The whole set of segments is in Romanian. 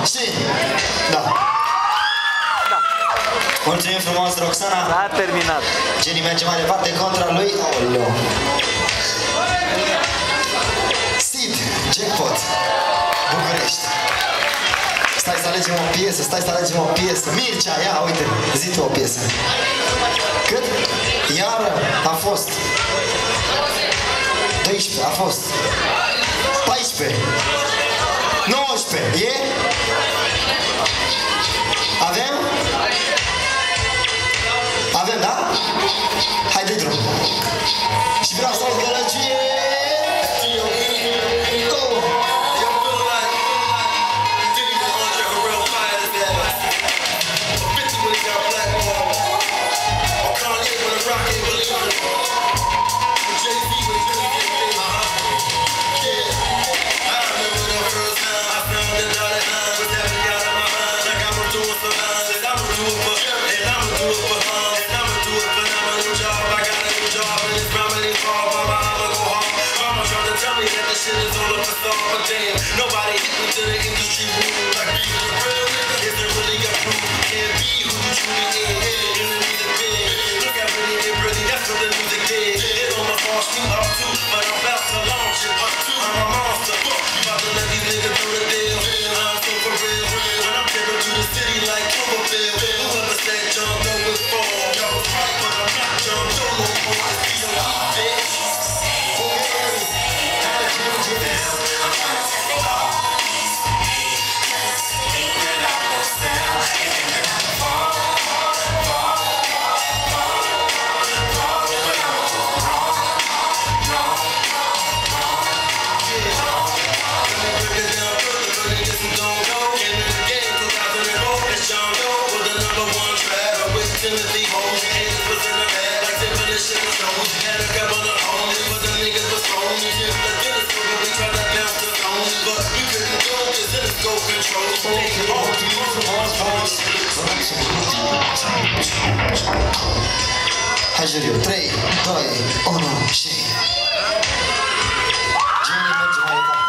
Știi? Da. Mulțumim frumos, Roxana. S-a terminat. Jenny merge mai departe contra lui. Aoleu. Sid, Jackpot, București. Stai să alegem o piesă, Mircea, ia, uite, zi tu o piesă. Cât? Iară, a fost 12, a fost 14, 19, e? Avem? Avem, da? Hai de drum. Și vreau să aud gălăgie. Nobody hit me to the industry room like me. Is there really a proof? Can't be who you truly is. In the music biz, look at really and really, that's what the music did. It on the false shoot up too, but I'm about to launch it. I'm a monster. You about to let these niggas know the deal. I'm so for real. When I'm driven to the city like Cloverfield. Whoever said John Doe was fall, y'all was right, but I'm not John Doe no more. It's B.O.E. bitch. Hai Juriu, 3, 2, 1 și... Jenny merge mai departe.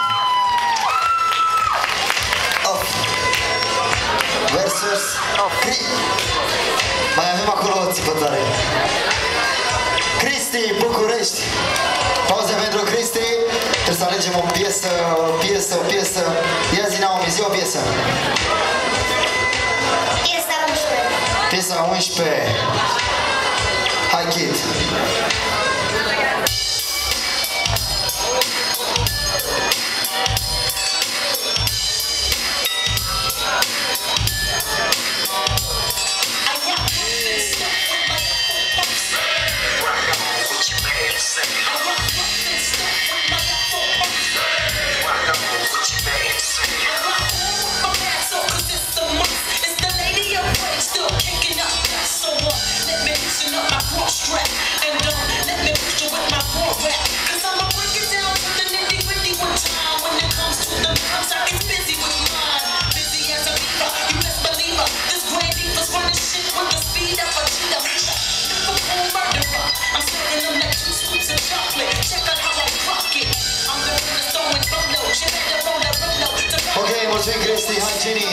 Off versus Cri. Mai avem acolo o țipătare. Cristi, București. Pauze pentru Cristi. Trebuie să alegem o piesă. Ia zi, Naomi, zi o piesă. Piesa 11. Hai, Kid. Ok, mulțumim Cristi, hai Jenny!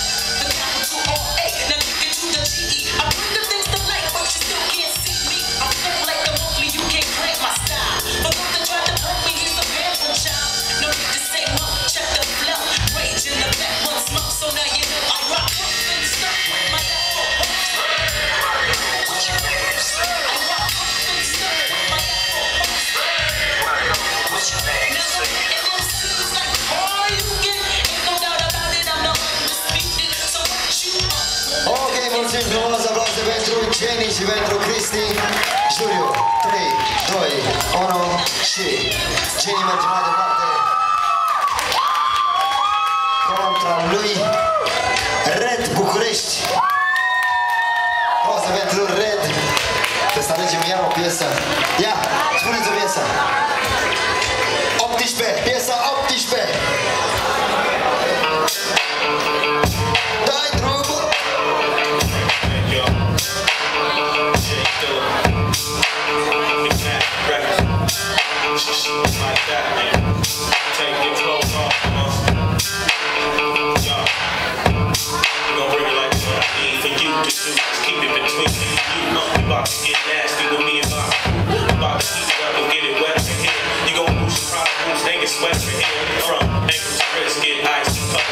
Mulțumim frumos, aplauze pentru Jenny și pentru Cristi. Juriu, 3, 2, 1 și Jenny merge mai departe contra lui Red București. Pauze pentru Red. Trebuie să alegem iar o piesă. Ia, spuneți o piesă. 18, piesa 18. Dai drumul. Like that, man. Take your clothes off,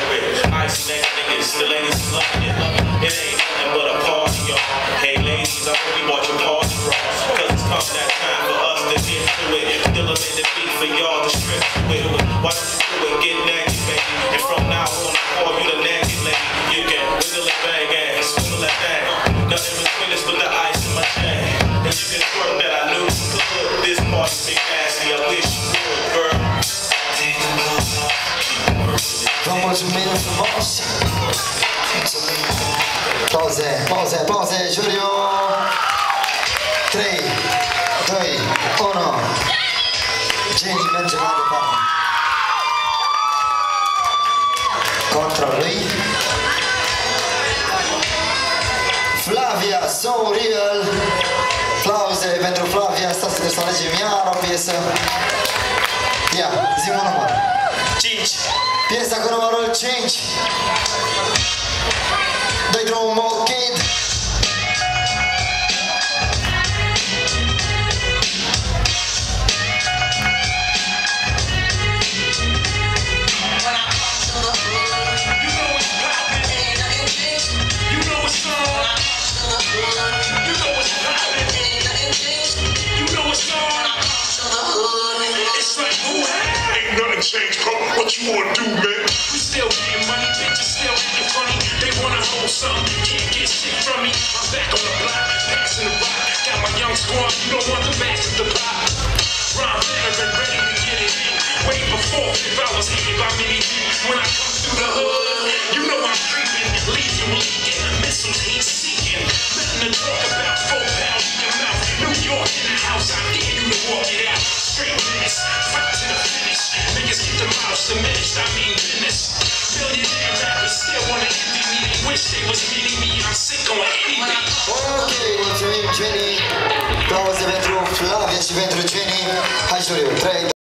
Icy neck niggas, the ladies is loving it. It ain't nothing but a party, y'all. Hey ladies, I hope you watch your party bras. Cause it's come that time for us to get to it. Still a minute beat for y'all to strip to it. Why don't you do it, get naked, baby. And from now on, I call you the naked lady. You can wiggle it, bang, and swivel that thing. Nothing was finished with the ice in my chain. And you can twerk that I knew you could. This party's big nasty, I wish you would, girl. Vă mulțumim frumos! Pauze, Julio! 3, 2, 1. Jenny merge mai departe. Contra lui. Flavia, So Real. Aplauze pentru Flavia. Stați să alegem iar o piesă. Ia, zi-mi un număr. 5. Piesa cu numărul 5. Dă-i drumul, Kid. Change, bro. What you wanna do, man? We still getting money, bitches still acting funny. They wanna hold something, can't get shit from me. I'm back on the block, passing the rock. Got my young squad, you don't want the mass at the pop. Rhyme veteran, ready to get it in. Way before if I was hated by many men. When I come through the hood, you know I'm creeping. Leave you leaking, missiles heat seeking. Nothing to talk about, 4 pounds in your mouth. New York in the house, I dare you to walk it out. Straight minutes, fight to the finish. Niggas get the mouths diminished, I mean business. Millionaire rappers still wanna envy me. They wish they was meeting me, I'm sick on anything. Ok, mulțumim Jenny. Aplauze pentru Flavia și pentru Jenny. Hai Julio, 3,